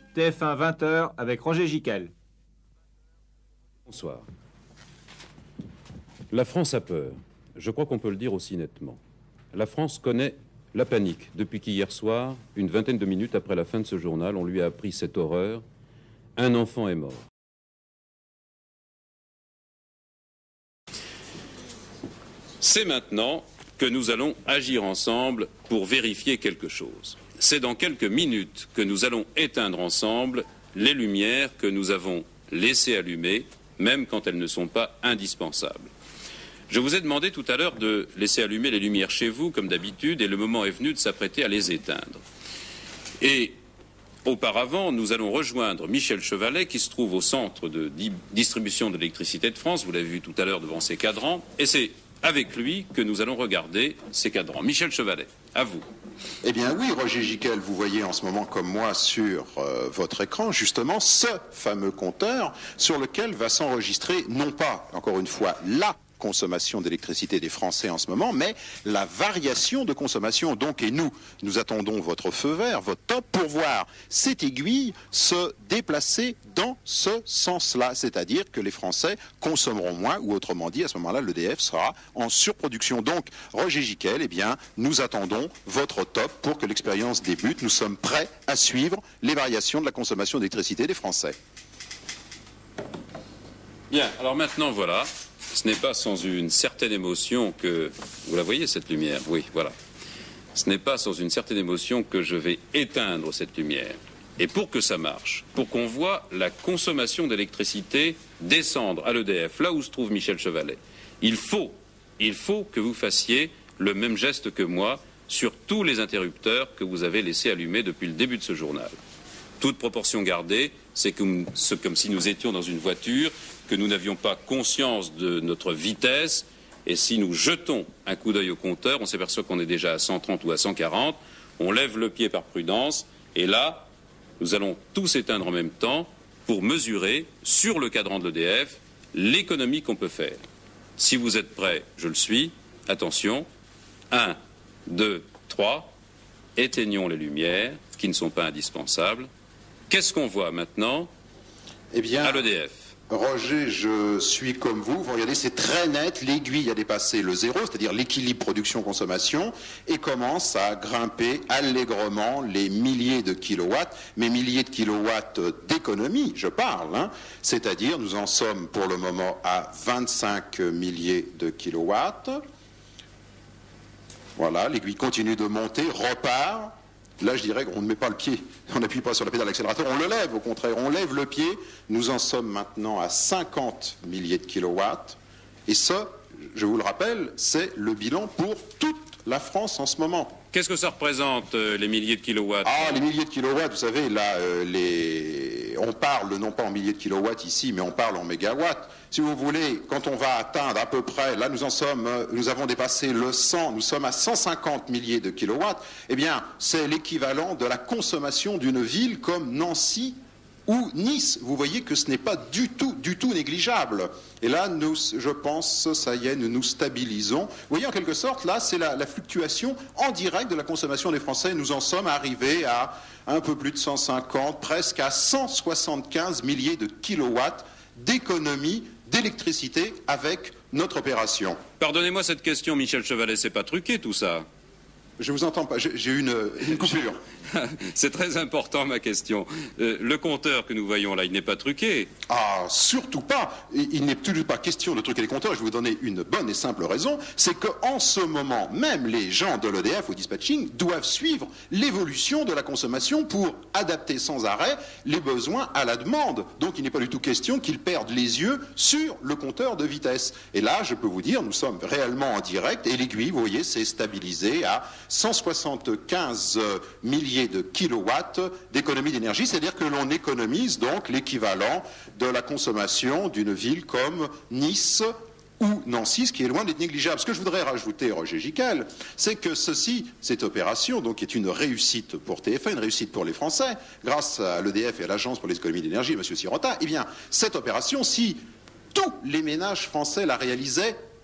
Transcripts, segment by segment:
TF1 20h avec Roger Giquel. Bonsoir. La France a peur. Je crois qu'on peut le dire aussi nettement. La France connaît la panique depuis qu'hier soir, une vingtaine de minutes après la fin de ce journal, on lui a appris cette horreur. Un enfant est mort. C'est maintenant que nous allons agir ensemble pour vérifier quelque chose. C'est dans quelques minutes que nous allons éteindre ensemble les lumières que nous avons laissées allumées, même quand elles ne sont pas indispensables. Je vous ai demandé tout à l'heure de laisser allumer les lumières chez vous, comme d'habitude, et le moment est venu de s'apprêter à les éteindre. Et auparavant, nous allons rejoindre Michel Chevalet, qui se trouve au centre de distribution de l'électricité de France, vous l'avez vu tout à l'heure devant ces cadrans, et c'est avec lui que nous allons regarder ces cadrans. Michel Chevalet, à vous. Eh bien oui, Roger Giquel, vous voyez en ce moment comme moi sur votre écran justement ce fameux compteur sur lequel va s'enregistrer non pas, encore une fois, la consommation d'électricité des Français en ce moment, mais la variation de consommation. Donc, et nous attendons votre feu vert, votre top, pour voir cette aiguille se déplacer dans ce sens-là. C'est-à-dire que les Français consommeront moins, ou autrement dit, à ce moment-là, l'EDF sera en surproduction. Donc, Roger Giquel, eh bien, nous attendons votre top pour que l'expérience débute. Nous sommes prêts à suivre les variations de la consommation d'électricité des Français. Bien, alors maintenant, voilà. Ce n'est pas sans une certaine émotion que... Vous la voyez, cette lumière? Oui, voilà. Ce n'est pas sans une certaine émotion que je vais éteindre cette lumière. Et pour que ça marche, pour qu'on voit la consommation d'électricité descendre à l'EDF, là où se trouve Michel Chevalet, il faut que vous fassiez le même geste que moi sur tous les interrupteurs que vous avez laissés allumer depuis le début de ce journal. Toute proportion gardée, c'est comme si nous étions dans une voiture, que nous n'avions pas conscience de notre vitesse, et si nous jetons un coup d'œil au compteur, on s'aperçoit qu'on est déjà à 130 ou à 140, on lève le pied par prudence, et là, nous allons tous éteindre en même temps pour mesurer, sur le cadran de l'EDF, l'économie qu'on peut faire. Si vous êtes prêts, je le suis, attention, 1, 2, 3, éteignons les lumières, qui ne sont pas indispensables. Qu'est-ce qu'on voit maintenant à l'EDF? Roger, je suis comme vous. Vous regardez, c'est très net. L'aiguille a dépassé le zéro, c'est-à-dire l'équilibre production-consommation, et commence à grimper allègrement les milliers de kilowatts, mais milliers de kilowatts d'économie, je parle. Hein. C'est-à-dire, nous en sommes pour le moment à 25 milliers de kilowatts. Voilà, l'aiguille continue de monter, repart. Là, je dirais qu'on ne met pas le pied, on n'appuie pas sur la pédale d'accélérateur, on le lève, au contraire, on lève le pied. Nous en sommes maintenant à 50 milliers de kilowatts. Et ça, je vous le rappelle, c'est le bilan pour toute la France en ce moment. Qu'est-ce que ça représente, les milliers de kilowatts? Ah, les milliers de kilowatts, vous savez, là, on parle non pas en milliers de kilowatts ici, mais on parle en mégawatts. Si vous voulez, quand on va atteindre à peu près, là nous avons dépassé le 100, nous sommes à 150 milliers de kilowatts, eh bien, c'est l'équivalent de la consommation d'une ville comme Nancy ou Nice. Vous voyez que ce n'est pas du tout négligeable. Et là, je pense, ça y est, nous nous stabilisons. Vous voyez, en quelque sorte, là, c'est la fluctuation en direct de la consommation des Français. Nous en sommes arrivés à un peu plus de 150, presque à 175 milliers de kilowatts d'économie d'électricité avec notre opération. Pardonnez-moi cette question, Michel Chevalet, c'est pas truqué tout ça? Je vous entends pas, j'ai eu une coupure. C'est très important ma question. Le compteur que nous voyons là, il n'est pas truqué? Ah, surtout pas. Il n'est toujours pas question de truquer les compteurs. Je vais vous donner une bonne et simple raison. C'est qu'en ce moment, même les gens de l'EDF au dispatching doivent suivre l'évolution de la consommation pour adapter sans arrêt les besoins à la demande. Donc il n'est pas du tout question qu'ils perdent les yeux sur le compteur de vitesse. Et là, je peux vous dire, nous sommes réellement en direct et l'aiguille, vous voyez, s'est stabilisée à 175 milliers de kilowatts d'économie d'énergie, c'est-à-dire que l'on économise donc l'équivalent de la consommation d'une ville comme Nice ou Nancy, ce qui est loin d'être négligeable. Ce que je voudrais rajouter, Roger Giquel, c'est que cette opération, donc, est une réussite pour TF1, une réussite pour les Français, grâce à l'EDF et à l'Agence pour les économies d'énergie, M. Sirota. Eh bien, cette opération, si tous les ménages français la réalisaient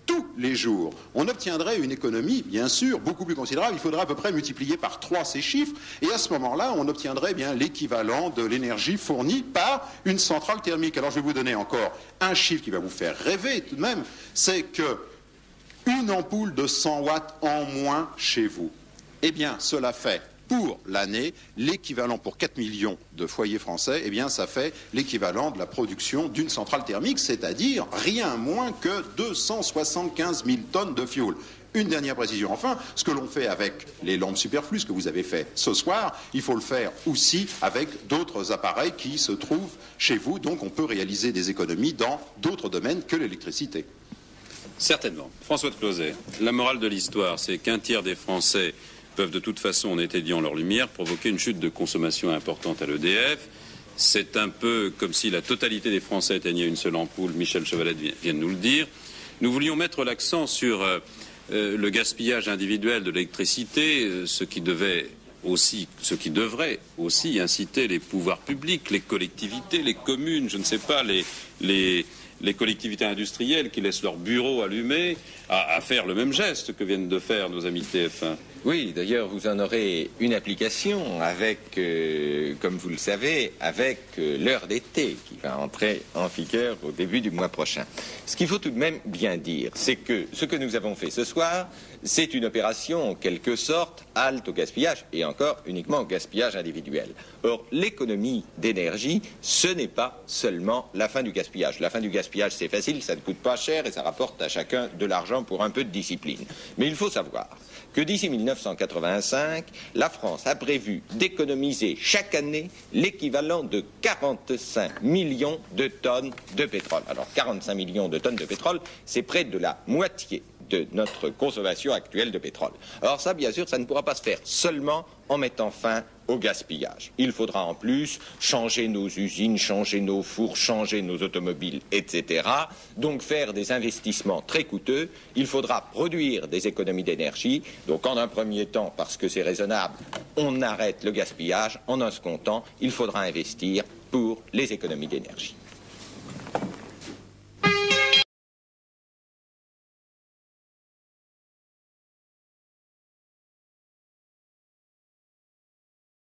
tous les jours, on obtiendrait une économie, bien sûr, beaucoup plus considérable. Il faudrait à peu près multiplier par 3 ces chiffres, et à ce moment-là, on obtiendrait bien l'équivalent de l'énergie fournie par une centrale thermique. Alors, je vais vous donner encore un chiffre qui va vous faire rêver tout de même, c'est que une ampoule de 100 watts en moins chez vous, eh bien, cela fait pour l'année, l'équivalent pour 4 millions de foyers français, eh bien, ça fait l'équivalent de la production d'une centrale thermique, c'est-à-dire rien moins que 275 000 tonnes de fioul. Une dernière précision. Enfin, ce que l'on fait avec les lampes superflues, ce que vous avez fait ce soir, il faut le faire aussi avec d'autres appareils qui se trouvent chez vous. Donc, on peut réaliser des économies dans d'autres domaines que l'électricité. Certainement. François de Closet, la morale de l'histoire, c'est qu'un tiers des Français peuvent de toute façon, en éteignant leur lumière, provoquer une chute de consommation importante à l'EDF. C'est un peu comme si la totalité des Français éteignaient une seule ampoule. Michel Chevalet vient de nous le dire. Nous voulions mettre l'accent sur le gaspillage individuel de l'électricité, ce qui devrait aussi inciter les pouvoirs publics, les collectivités, les communes, je ne sais pas, les collectivités industrielles qui laissent leurs bureaux allumés à faire le même geste que viennent de faire nos amis de TF1. Oui, d'ailleurs, vous en aurez une application avec, comme vous le savez, avec l'heure d'été qui va entrer en vigueur au début du mois prochain. Ce qu'il faut tout de même bien dire, c'est que ce que nous avons fait ce soir, c'est une opération en quelque sorte halte au gaspillage et encore uniquement au gaspillage individuel. Or, l'économie d'énergie, ce n'est pas seulement la fin du gaspillage. La fin du gaspillage, c'est facile, ça ne coûte pas cher et ça rapporte à chacun de l'argent pour un peu de discipline. Mais il faut savoir que d'ici 1985, la France a prévu d'économiser chaque année l'équivalent de 45 millions de tonnes de pétrole. Alors 45 millions de tonnes de pétrole, c'est près de la moitié de notre consommation actuelle de pétrole. Alors ça, bien sûr, ça ne pourra pas se faire seulement en mettant fin au gaspillage. Il faudra en plus changer nos usines, changer nos fours, changer nos automobiles, etc. Donc faire des investissements très coûteux. Il faudra produire des économies d'énergie. Donc en un premier temps, parce que c'est raisonnable, on arrête le gaspillage. En un second temps, il faudra investir pour les économies d'énergie.